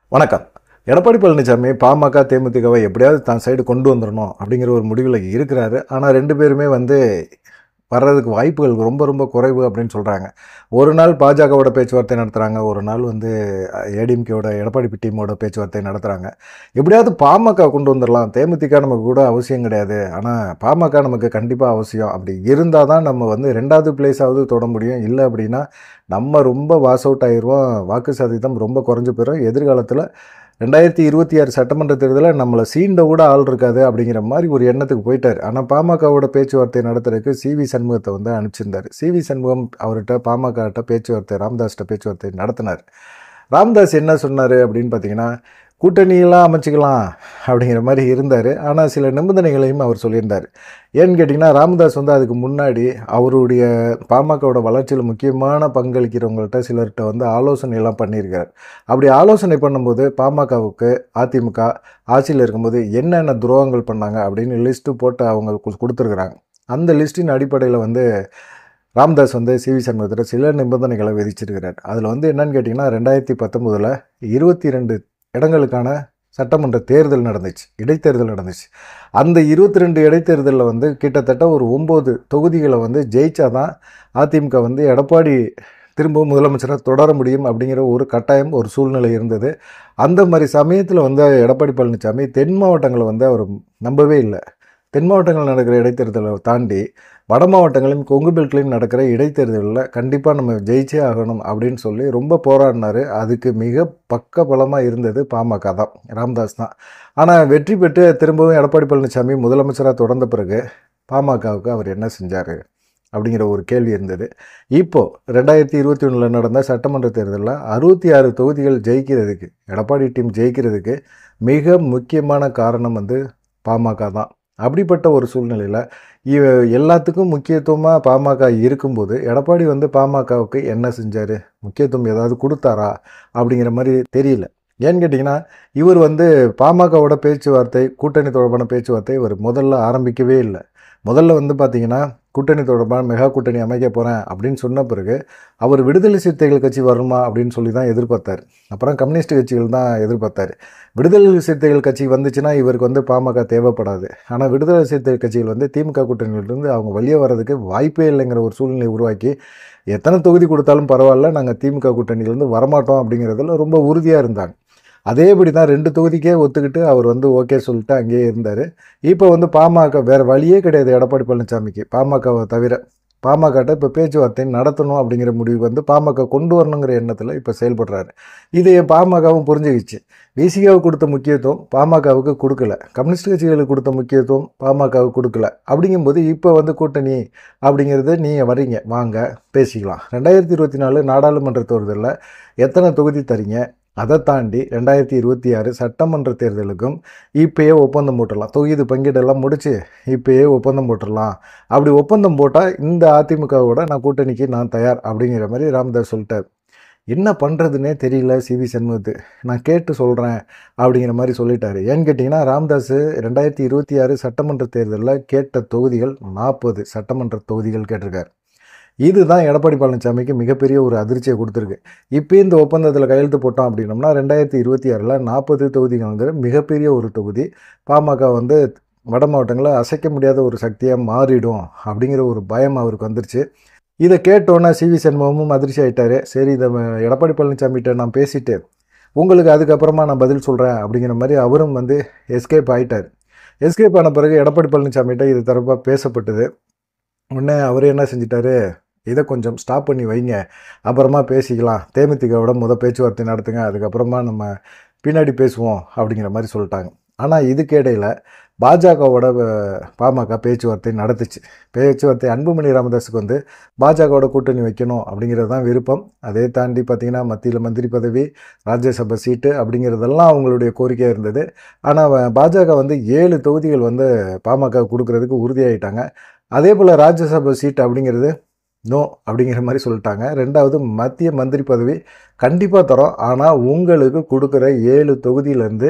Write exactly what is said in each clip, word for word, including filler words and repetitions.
வணக்கம். எடப்பாடி பழனிசாமி பாமக, தேமுதிகவை எப்படியாவது தான் சைடு கொண்டு வந்துடணும் அப்படிங்கிற ஒரு முடிவில் இருக்கிறாரு. ஆனால் ரெண்டு பேருமே வந்து வர்றதுக்கு வாய்ப்புகள் ரொம்ப ரொம்ப குறைவு அப்படின்னு சொல்கிறாங்க. ஒரு நாள் பாஜகவோட பேச்சுவார்த்தை நடத்துகிறாங்க, ஒரு நாள் வந்து ஏடிஎம்கேவோட எடப்பாடி டீமோட பேச்சுவார்த்தை நடத்துகிறாங்க. எப்படியாவது பாமக கொண்டு வந்துடலாம், தேமுதிக நமக்கு கூட அவசியம் கிடையாது, ஆனால் பாமக நமக்கு கண்டிப்பாக அவசியம். அப்படி இருந்தால் தான் நம்ம வந்து ரெண்டாவது பிளேஸாவது தொட முடியும். இல்லை அப்படின்னா நம்ம ரொம்ப வாஸ் அவுட் ஆயிடுவோம், வாக்கு சதவீதம் ரொம்ப குறைஞ்சி போயிடும். எதிர்காலத்தில் ரெண்டாயிரத்தி இருபத்தி ஆறு சட்டமன்ற தேர்தலில் நம்மளை சீண்ட கூட ஆள் இருக்காது அப்படிங்கிற மாதிரி ஒரு எண்ணத்துக்கு போயிட்டார். ஆனால் பாமகவோட பேச்சுவார்த்தை நடத்துறதுக்கு சி வி சண்முகத்தை வந்து அனுப்பிச்சிருந்தார். சி வி சண்முகம் அவர்கிட்ட பாமகட்ட பேச்சுவார்த்தை ராமதாஸ்கிட்ட பேச்சுவார்த்தை நடத்தினார். ராமதாஸ் என்ன சொன்னார் அப்படின்னு பார்த்தீங்கன்னா, கூட்டணியெல்லாம் அமைச்சிக்கலாம் அப்படிங்கிற மாதிரி இருந்தார். ஆனால் சில நிபந்தனைகளையும் அவர் சொல்லியிருந்தார். ஏன்னு கேட்டிங்கன்னா, ராமதாஸ் வந்து அதுக்கு முன்னாடி அவருடைய பாமகவோட வளர்ச்சியில் முக்கியமான பங்களிக்கிறவங்கள்ட்ட சிலர்கிட்ட வந்து ஆலோசனையெல்லாம் பண்ணியிருக்கார். அப்படி ஆலோசனை பண்ணும்போது பாமகவுக்கு அதிமுக ஆட்சியில் இருக்கும்போது என்னென்ன துரோகங்கள் பண்ணாங்க அப்படின்னு லிஸ்ட்டு போட்டு அவங்க கொடுத்துருக்குறாங்க. அந்த லிஸ்ட்டின் அடிப்படையில் வந்து ராமதாஸ் வந்து சி வி சண்முகத்தில் சில நிபந்தனைகளை விதிச்சிருக்கிறார். அதில் வந்து என்னன்னு கேட்டிங்கன்னா, ரெண்டாயிரத்தி பத்தொம்போதில் இருபத்தி ரெண்டு இடங்களுக்கான சட்டமன்ற தேர்தல் நடந்துச்சு, இடைத்தேர்தல் நடந்துச்சு. அந்த இருபத்தி ரெண்டு இடைத்தேர்தலில் வந்து கிட்டத்தட்ட ஒரு ஒம்பது தொகுதிகளை வந்து ஜெயிச்சா தான் அதிமுக வந்து எடப்பாடி திரும்பவும் முதலமைச்சராக தொடர முடியும் அப்படிங்கிற ஒரு கட்டாயம், ஒரு சூழ்நிலை இருந்தது. அந்த மாதிரி சமயத்தில் வந்து எடப்பாடி பழனிசாமி தென் மாவட்டங்களை வந்து அவர் நம்பவே இல்லை. தென் மாவட்டங்கள் நடக்கிற இடைத்தேர்தலை தாண்டி வட மாவட்டங்களையும் கொங்கு பெல்ட்லையும் நடக்கிற இடைத்தேர்தலில் கண்டிப்பாக நம்ம ஜெயிச்சே ஆகணும் அப்படின்னு சொல்லி ரொம்ப போராடினார். அதுக்கு மிக பக்க பலமாக இருந்தது பாமக தான், ராமதாஸ் தான். ஆனால் வெற்றி பெற்று திரும்பவும் எடப்பாடி பழனிசாமி முதலமைச்சராக தொடர்ந்த பிறகு பாமகவுக்கு அவர் என்ன செஞ்சார் அப்படிங்கிற ஒரு கேள்வி இருந்தது. இப்போது ரெண்டாயிரத்தி இருபத்தி ஒன்றில் நடந்த சட்டமன்ற தேர்தலில் அறுபத்தி ஆறு தொகுதிகள் ஜெயிக்கிறதுக்கு, எடப்பாடி டீம் ஜெயிக்கிறதுக்கு மிக முக்கியமான காரணம் வந்து பாமக தான். அப்படிப்பட்ட ஒரு சூழ்நிலையில் இவ எல்லாத்துக்கும் முக்கியத்துவமாக பாமக இருக்கும்போது எடப்பாடி வந்து பாமகவுக்கு என்ன செஞ்சார், முக்கியத்துவம் ஏதாவது கொடுத்தாரா அப்படிங்கிற மாதிரி தெரியல. ஏன்னு கேட்டிங்கன்னா, இவர் வந்து பாமகவோட பேச்சுவார்த்தை, கூட்டணி தொடர்பான பேச்சுவார்த்தை இவர் முதல்ல ஆரம்பிக்கவே இல்லை. முதல்ல வந்து பார்த்திங்கன்னா, கூட்டணி தொடர்பான மெகா கூட்டணி அமைக்க போகிறேன் அப்படின்னு சொன்ன பிறகு அவர் விடுதலை சிறுத்தைகள் கட்சி வருமா அப்படின்னு சொல்லி தான் எதிர்பார்த்தார். அப்புறம் கம்யூனிஸ்ட் கட்சிகள் தான் எதிர்பார்த்தார். விடுதலை சிறுத்தைகள் கட்சி வந்துச்சுன்னா இவருக்கு வந்து பாமக தேவைப்படாது. ஆனால் விடுதலை சிறுத்தைகள் கட்சிகள் வந்து திமுக கூட்டணியிலிருந்து அவங்க வெளியே வர்றதுக்கு வாய்ப்பே இல்லைங்கிற ஒரு சூழ்நிலை உருவாக்கி, எத்தனை தொகுதி கொடுத்தாலும் பரவாயில்ல, நாங்கள் திமுக கூட்டணியிலேருந்து வரமாட்டோம் அப்படிங்கிறதுல ரொம்ப உறுதியாக இருந்தாங்க. அதேபடி தான் ரெண்டு தொகுதிக்கே ஒத்துக்கிட்டு அவர் வந்து ஓகே சொல்லிட்டு அங்கேயே இருந்தார். இப்போ வந்து பாமக வேறு வழியே கிடையாது எடப்பாடி பழனிசாமிக்கு, பாமகவை தவிர. பாமகட்ட இப்போ பேச்சுவார்த்தை நடத்தணும் அப்படிங்கிற முடிவு வந்து பாமக கொண்டு வரணுங்கிற எண்ணத்தில் இப்போ செயல்படுறாரு. இதை பாமகவும் புரிஞ்சுக்கிச்சு. விசிகாவுக்கு கொடுத்த முக்கியத்துவம் பாமகவுக்கு கொடுக்கல, கம்யூனிஸ்ட் கட்சிகளுக்கு கொடுத்த முக்கியத்துவம் பாமகவுக்கு கொடுக்கல. அப்படிங்கும்போது இப்போ வந்து கூட்டணி அப்படிங்கிறது நீங்கள் வரீங்க, வாங்க பேசிக்கலாம். ரெண்டாயிரத்தி இருபத்தி நாலு நாடாளுமன்ற தேர்தலில் எத்தனை தொகுதி தரீங்க, அதை தாண்டி ரெண்டாயிரத்தி இருபத்தி ஆறு சட்டமன்ற தேர்தலுக்கும் இப்போயே ஒப்பந்தம் போட்டுடலாம். தொகுதி பங்கீடெல்லாம் முடித்து இப்போயே ஒப்பந்தம் போட்டுடலாம். அப்படி ஒப்பந்தம் போட்டால் இந்த அதிமுகவோட நான் கூட்டணிக்கு நான் தயார் அப்படிங்கிற மாதிரி ராமதாஸ் சொல்லிட்டார். என்ன பண்ணுறதுனே தெரியல சி வி சண்முகத்து, நான் கேட்டு சொல்கிறேன் அப்படிங்கிற மாதிரி சொல்லிட்டார். ஏன்னு கேட்டிங்கன்னா, ராமதாஸ் ரெண்டாயிரத்தி இருபத்தி ஆறு சட்டமன்ற தேர்தலில் கேட்ட தொகுதிகள் நாற்பது சட்டமன்ற தொகுதிகள் கேட்டிருக்கார். இதுதான் எடப்பாடி பழனிசாமிக்கு மிகப்பெரிய ஒரு அதிர்ச்சியை கொடுத்துருக்கு. இப்போ இந்த ஒப்பந்தத்தில் கையெழுத்து போட்டோம் அப்படின்னோம்னா ரெண்டாயிரத்தி இருபத்தி ஆறில் நாற்பது தொகுதிகள்ங்கிற மிகப்பெரிய ஒரு தொகுதி பாமக வந்து வட மாவட்டங்களில் அசைக்க முடியாத ஒரு சக்தியாக மாறிடும் அப்படிங்கிற ஒரு பயம் அவருக்கு வந்துருச்சு. இதை கேட்டோன்னே சி வி சண்முகமும் அதிர்ச்சி ஆகிட்டார். சரி, இதை எடப்பாடி பழனிசாமிகிட்ட நான் பேசிவிட்டு உங்களுக்கு அதுக்கப்புறமா நான் பதில் சொல்கிறேன் அப்படிங்கிற மாதிரி அவரும் வந்து எஸ்கேப் ஆகிட்டார். எஸ்கேப் ஆன பிறகு எடப்பாடி பழனிசாமிகிட்ட இது தரப்பாக பேசப்பட்டது. உடனே அவர் என்ன செஞ்சிட்டாரு, இதை கொஞ்சம் ஸ்டாப் பண்ணி வைங்க, அப்புறமா பேசிக்கலாம், தேமுதிகவோட முத பேச்சுவார்த்தை நடத்துங்க, அதுக்கப்புறமா நம்ம பின்னாடி பேசுவோம் அப்படிங்கிற மாதிரி சொல்லிட்டாங்க. ஆனால் இதுக்கிடையில் பாஜகவோட பாமக பேச்சுவார்த்தை நடத்துச்சு. பேச்சுவார்த்தை அன்புமணி ராமதாஸுக்கு வந்து பாஜகவோட கூட்டணி வைக்கணும் அப்படிங்கிறது தான் விருப்பம். அதே தாண்டி பார்த்திங்கன்னா, மத்தியில் மந்திரி பதவி, ராஜ்யசபா சீட்டு அப்படிங்கிறதெல்லாம் அவங்களுடைய கோரிக்கையாக இருந்தது. ஆனால் பாஜக வந்து ஏழு தொகுதிகள் வந்து பாமக கொடுக்கறதுக்கு உறுதியாகிட்டாங்க. அதே போல் ராஜ்யசபா சீட் அப்படிங்கிறது நோ அப்படிங்கிற மாதிரி சொல்லிட்டாங்க. ரெண்டாவது, மத்திய மந்திரி பதவி கண்டிப்பாக தரோம், ஆனால் உங்களுக்கு கொடுக்குற ஏழு தொகுதியிலேருந்து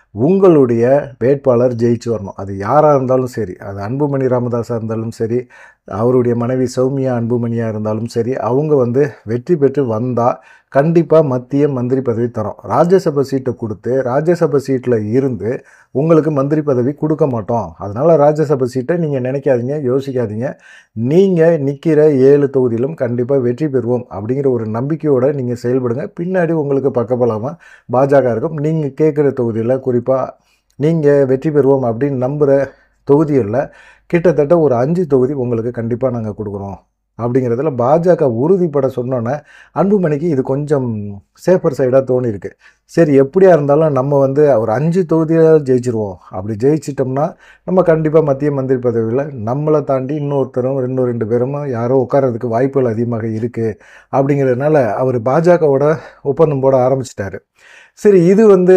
உங்களுடைய வேட்பாளர் ஜெயிச்சு வரணும். அது யாராக இருந்தாலும் சரி, அது அன்புமணி ராமதாஸாக இருந்தாலும் சரி, அவருடைய மனைவி சௌமியா அன்புமணியாக இருந்தாலும் சரி, அவங்க வந்து வெற்றி பெற்று வந்தால் கண்டிப்பாக மத்திய மந்திரி பதவி தரோம். ராஜ்யசபா சீட்டை கொடுத்து ராஜ்யசபா சீட்டில் இருந்து உங்களுக்கு மந்திரி பதவி கொடுக்க மாட்டோம். அதனால் ராஜ்யசபா சீட்டை நீங்கள் நினைக்காதீங்க, யோசிக்காதீங்க. நீங்கள் நிற்கிற ஏழு தொகுதியிலும் கண்டிப்பாக வெற்றி பெறுவோம் அப்படிங்கிற ஒரு நம்பிக்கையோடு நீங்கள் செயல்படுங்க. பின்னாடி உங்களுக்கு பக்கபலமாக பாஜக இருக்கும். நீங்கள் கேட்குற தொகுதியில் குறிப்பாக நீங்கள் வெற்றி பெறுவோம் அப்படின்னு நம்புகிற தொகுதிகளில் கிட்டத்தட்ட ஒரு அஞ்சு தொகுதி உங்களுக்கு கண்டிப்பாக நாங்கள் கொடுக்குறோம் அப்படிங்கிறதுல பாஜக உறுதிப்பட சொன்னோன்னே அன்புமணிக்கு இது கொஞ்சம் சேஃபர் சைடாக தோணியிருக்கு. சரி, எப்படியா இருந்தாலும் நம்ம வந்து ஒரு அஞ்சு தொகுதியில் ஜெயிச்சிருவோம். அப்படி ஜெயிச்சிட்டோம்னா நம்ம கண்டிப்பாக மத்திய மந்திரி பதவியில் நம்மளை தாண்டி இன்னொருத்தரும் இன்னும் ரெண்டு பேரும் யாரோ உட்கார்றதுக்கு வாய்ப்புகள் அதிகமாக இருக்குது அப்படிங்கிறதுனால அவர் பாஜகவோட ஒப்பந்தம் போட ஆரம்பிச்சிட்டாரு. சரி, இது வந்து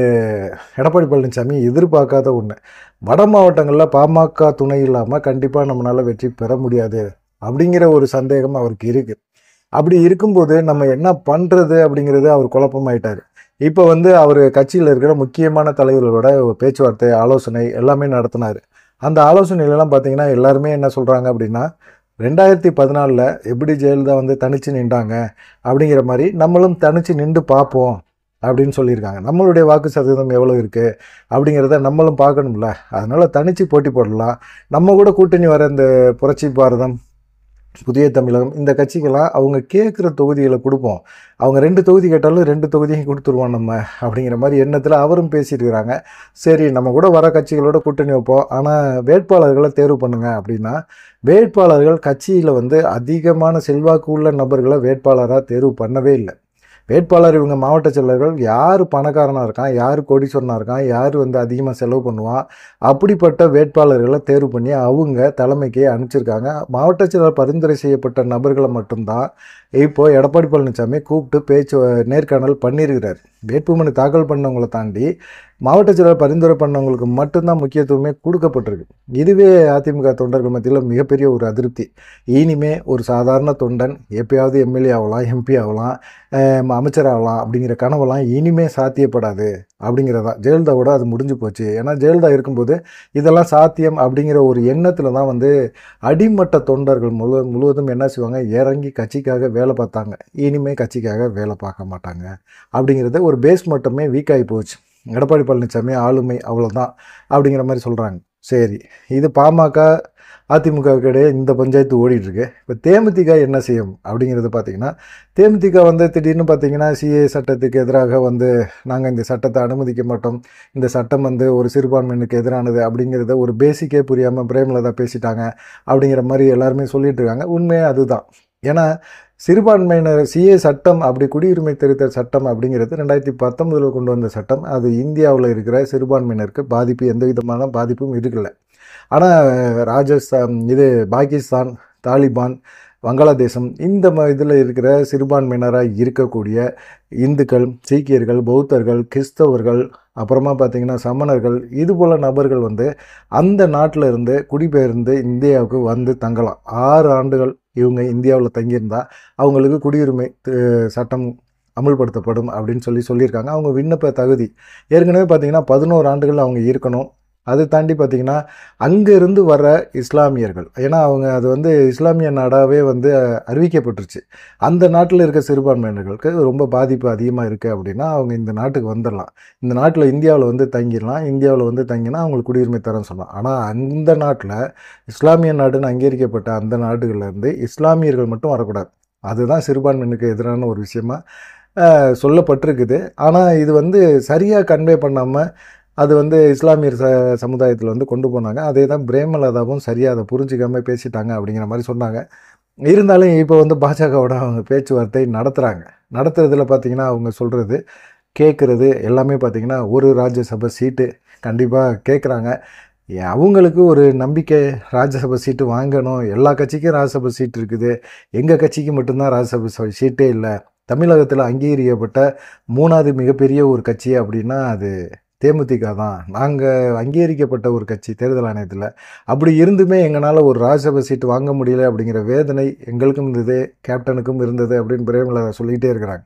எடப்பாடி பழனிசாமி எதிர்பார்க்காத ஒன்று. வட மாவட்டங்களில் பாமக துணை இல்லாமல் கண்டிப்பாக நம்மளால் வெற்றி பெற முடியாது அப்படிங்கிற ஒரு சந்தேகம் அவருக்கு இருக்குது. அப்படி இருக்கும்போது நம்ம என்ன பண்ணுறது அப்படிங்கிறது அவர் குழப்பமாயிட்டார். இப்போ வந்து அவர் கட்சியில் இருக்கிற முக்கியமான தலைவர்களோட பேச்சுவார்த்தை ஆலோசனை எல்லாமே நடத்தினார். அந்த ஆலோசனையிலலாம் பார்த்தீங்கன்னா எல்லாருமே என்ன சொல்கிறாங்க அப்படின்னா, ரெண்டாயிரத்தி பதினாலில் எப்படி ஜெயலலிதா வந்து தனித்து நின்றாங்க அப்படிங்கிற மாதிரி நம்மளும் தனித்து நின்று பார்ப்போம் அப்படின்னு சொல்லியிருக்காங்க. நம்மளுடைய வாக்கு சதவீதம் எவ்வளோ இருக்குது அப்படிங்கிறத நம்மளும் பார்க்கணும்ல. அதனால் தனித்து போட்டி போடலாம். நம்ம கூட கூட்டணி வர இந்த புரட்சி பாரதம், புதிய தமிழகம், இந்த கட்சிக்கெல்லாம் அவங்க கேட்குற தொகுதிகளை கொடுப்போம். அவங்க ரெண்டு தொகுதி கேட்டாலும் ரெண்டு தொகுதியும் கொடுத்துருவோம் நம்ம அப்படிங்கிற மாதிரி எண்ணத்தில் அவரும் பேசியிருக்கிறாங்க. சரி, நம்ம கூட வர கட்சிகளோட கூட்டணி வைப்போம், ஆனால் வேட்பாளர்களை தேர்வு பண்ணுங்க அப்படின்னா வேட்பாளர்கள் கட்சியில் வந்து அதிகமான செல்வாக்கு உள்ள நபர்களை வேட்பாளராக தேர்வு பண்ணவே இல்லை. வேட்பாளர் இவங்க மாவட்ட செயலர்கள் யார் பணக்காரனாக இருக்கான், யார் கோடீஸ்வரனாக இருக்கான், யார் வந்து அதிகமாக செலவு பண்ணுவான், அப்படிப்பட்ட வேட்பாளர்களை தேர்வு பண்ணி அவங்க தலைமைக்கு அனுப்பிச்சிருக்காங்க. மாவட்ட செயலர் பரிந்துரை செய்யப்பட்ட நபர்களை மட்டும்தான் இப்போது எடப்பாடி பழனிசாமி கூப்பிட்டு பேச்சு நேர்காணல் பண்ணியிருக்கிறார். வேட்புமனு தாக்கல் பண்ணவங்களை தாண்டி மாவட்ட செயலர் பரிந்துரை பண்ணவங்களுக்கு மட்டும்தான் முக்கியத்துவமே கொடுக்கப்பட்டிருக்கு. இதுவே அதிமுக தொண்டர்கள் மத்தியில் மிகப்பெரிய ஒரு அதிருப்தி. இனிமே ஒரு சாதாரண தொண்டன் எப்பயாவது எம்எல்ஏ ஆகலாம், எம்பி ஆகலாம், அமைச்சர் ஆகலாம் அப்படிங்கிற கனவெல்லாம் இனிமே சாத்தியப்படாது அப்படிங்கிறதா. ஜெயலலிதாவோட அது முடிஞ்சு போச்சு. ஏன்னா ஜெயலலிதா இருக்கும்போது இதெல்லாம் சாத்தியம் அப்படிங்கிற ஒரு எண்ணத்தில் தான் வந்து அடிமட்ட தொண்டர்கள் முழு முழுவதும் என்ன செய்வாங்க, இறங்கி கட்சிக்காக வேலை பார்த்தாங்க. இனிமே கட்சிக்காக வேலை பார்க்க மாட்டாங்க அப்படிங்கிறது ஒரு பேஸ் மட்டுமே வீக் ஆகி போச்சு. எடப்பாடி பழனிசாமி ஆளுமை அவ்வளோதான் அப்படிங்கிற மாதிரி சொல்கிறாங்க. சரி, இது பாமக அதிமுகவுக்கு இடையே இந்த பஞ்சாயத்து ஓடிட்டுருக்கு. இப்போ தேமுதிக என்ன செய்யும் அப்படிங்கிறது பார்த்திங்கன்னா, தேமுதிக வந்து திடீர்னு பார்த்திங்கன்னா சிஏ சட்டத்துக்கு எதிராக வந்து நாங்கள் இந்த சட்டத்தை அனுமதிக்க மாட்டோம், இந்த சட்டம் வந்து ஒரு சிறுபான்மையினருக்கு எதிரானது அப்படிங்கிறத ஒரு பேசிக்கே புரியாமல் பிரேமலதா பேசிட்டாங்க அப்படிங்கிற மாதிரி எல்லாருமே சொல்லிட்டு இருக்காங்க. உண்மையே அதுதான். ஏன்னா சிறுபான்மையினர் சிஏ சட்டம் அப்படி குடியுரிமை திருத்த சட்டம் அப்படிங்கிறது ரெண்டாயிரத்தி பத்தொன்பதில் கொண்டு வந்த சட்டம். அது இந்தியாவில் இருக்கிற சிறுபான்மையினருக்கு பாதிப்பு எந்த விதமான பாதிப்பும் இருக்குல்ல. ஆனால் ராஜஸ்தான், இது பாகிஸ்தான், தாலிபான், வங்காளதேசம் இந்த ம இதில் இருக்கிற சிறுபான்மையினராக இருக்கக்கூடிய இந்துக்கள், சீக்கியர்கள், பௌத்தர்கள், கிறிஸ்தவர்கள், அப்புறமா பார்த்திங்கன்னா சமணர்கள், இது போல் நபர்கள் வந்து அந்த நாட்டில் இருந்து குடிபெயர்ந்து இந்தியாவுக்கு வந்து தங்கலாம். ஆறு ஆண்டுகள் இவங்க இந்தியாவில் தங்கியிருந்தால் அவங்களுக்கு குடியுரிமை சட்டம் அமுல்படுத்தப்படும் அப்படின்னு சொல்லி சொல்லியிருக்காங்க. அவங்க விண்ணப்ப தகுதி ஏற்கனவே பார்த்திங்கன்னா பதினோரு ஆண்டுகள் அவங்க இருக்கணும். அதை தாண்டி பார்த்திங்கன்னா அங்கேருந்து வர இஸ்லாமியர்கள், ஏன்னா அவங்க அது வந்து இஸ்லாமிய நாடாகவே வந்து அறிவிக்கப்பட்டுருச்சு. அந்த நாட்டில் இருக்க சிறுபான்மையினர்களுக்கு ரொம்ப பாதிப்பு அதிகமாக இருக்குது அப்படின்னா அவங்க இந்த நாட்டுக்கு வந்துடலாம். இந்த நாட்டில் இந்தியாவில் வந்து தங்கிடலாம். இந்தியாவில் வந்து தங்கினா அவங்களுக்கு குடியுரிமை தரேன்னு சொல்லலாம். ஆனால் அந்த நாட்டில் இஸ்லாமிய நாடுன்னு அங்கீகரிக்கப்பட்ட அந்த நாடுகள்லேருந்து இஸ்லாமியர்கள் மட்டும் வரக்கூடாது. அதுதான் சிறுபான்மையினருக்கு எதிரான ஒரு விஷயமா சொல்லப்பட்டிருக்குது. ஆனால் இது வந்து சரியாக கன்வே பண்ணாமல் அது வந்து இஸ்லாமியர் ச சமுதாயத்தில் வந்து கொண்டு போனாங்க. அதே தான் பிரேமலதாவும் சரியாக அதை புரிஞ்சிக்காமல் பேசிட்டாங்க அப்படிங்கிற மாதிரி சொன்னாங்க. இருந்தாலும் இப்போ வந்து பாஜகவோட அவங்க பேச்சுவார்த்தை நடத்துகிறாங்க. நடத்துறதுல பார்த்திங்கன்னா அவங்க சொல்கிறது கேட்குறது எல்லாமே பார்த்திங்கன்னா ஒரு ராஜ்யசபா சீட்டு கண்டிப்பாக கேட்குறாங்க. அவங்களுக்கு ஒரு நம்பிக்கை, ராஜ்யசபா சீட்டு வாங்கணும். எல்லா கட்சிக்கும் ராஜ்யசபா சீட்டு இருக்குது, எங்கள் கட்சிக்கு மட்டும்தான் ராஜ்யசபா சீட்டே இல்லை. தமிழகத்தில் அங்கீகரிக்கப்பட்ட மூணாவது மிகப்பெரிய ஒரு கட்சி அப்படின்னா அது தேமுதிக தான். நாங்கள் அங்கீகரிக்கப்பட்ட ஒரு கட்சி தேர்தல் ஆணையத்தில். அப்படி இருந்துமே எங்களால் ஒரு ராஜ்யசபா சீட்டு வாங்க முடியல அப்படிங்கிற வேதனை எங்களுக்கும் இருந்தது, கேப்டனுக்கும் இருந்தது அப்படின்னு பிரேமலதா சொல்லிகிட்டே இருக்கிறாங்க.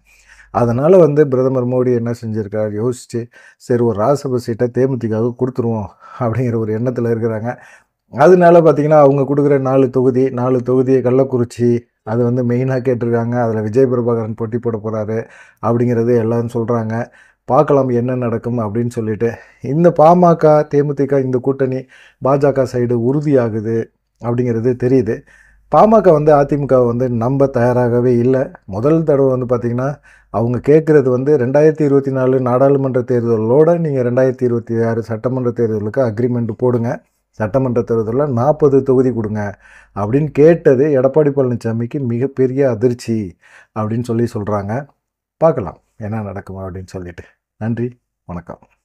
அதனால் வந்து பிரதமர் மோடி என்ன செஞ்சுருக்கார், யோசித்து சரி ஒரு ராஜ்யசபா சீட்டை தேமுதிகவுக்கு கொடுத்துருவோம் அப்படிங்கிற ஒரு எண்ணத்தில் இருக்கிறாங்க. அதனால பார்த்தீங்கன்னா அவங்க கொடுக்குற நாலு தொகுதி நாலு தொகுதியை கள்ளக்குறிச்சி அது வந்து மெயினாக கேட்டிருக்காங்க. அதில் விஜய் பிரபாகரன் போட்டி போட போகிறாரு அப்படிங்கிறது எல்லாரும் சொல்கிறாங்க. பார்க்கலாம் என்ன நடக்கும் அப்படின்னு சொல்லிட்டு. இந்த பாமக தேமுதிக இந்த கூட்டணி பாஜக சைடு உறுதியாகுது அப்படிங்கிறது தெரியுது. பாமக வந்து அதிமுக வந்து நம்ப தயாராகவே இல்லை. முதல் தடவை வந்து பார்த்திங்கன்னா அவங்க கேட்குறது வந்து ரெண்டாயிரத்தி இருபத்தி நாலு நாடாளுமன்ற தேர்தலோடு நீங்கள் ரெண்டாயிரத்தி இருபத்தி ஆறு சட்டமன்ற தேர்தலுக்கு அக்ரிமெண்ட் போடுங்க, சட்டமன்ற தேர்தலில் நாற்பது தொகுதி கொடுங்க அப்படின்னு கேட்டது எடப்பாடி பழனிசாமிக்கு மிகப்பெரிய அதிர்ச்சி அப்படின்னு சொல்லி சொல்கிறாங்க. பார்க்கலாம் என்ன நடக்கும் அப்படின்னு சொல்லிட்டு. நன்றி, வணக்கம்.